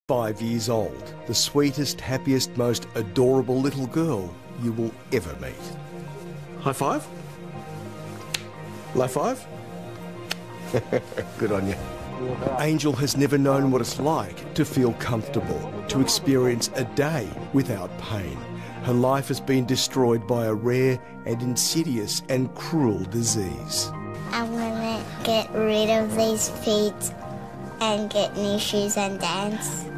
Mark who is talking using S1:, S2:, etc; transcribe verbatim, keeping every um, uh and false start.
S1: Five years old, the sweetest, happiest, most adorable little girl you will ever meet. High five? Low five? Good on you. Angel has never known what it's like to feel comfortable, to experience a day without pain. Her life has been destroyed by a rare and insidious and cruel disease.
S2: I'm gonna get rid of these feet and get new shoes and dance.